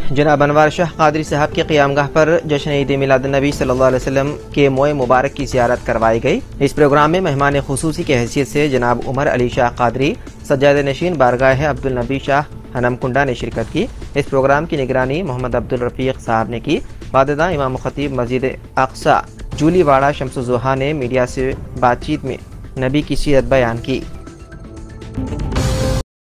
जनाब अनवर शाह कादरी साहब के क़ियामगाह पर जश्न ईद मिलादुन्नबी सल्लल्लाहु अलैहि वसल्लम के मोए मुबारक की ज़ियारत करवाई गई। इस प्रोग्राम में मेहमान खुसूसी की हैसियत से जनाब उमर अली शाह कादरी सज्जाद नशीन बारगाह अब्दुल नबी शाह हनमकुंडा ने शिरकत की। इस प्रोग्राम की निगरानी मोहम्मद अब्दुल रफ़ीक साहब ने की। वाददा इमाम खतीब मस्जिद अक्सा जूलीवाड़ा शम्सुज़्ज़ोहा ने मीडिया से बातचीत में नबी की सीरत बयान की।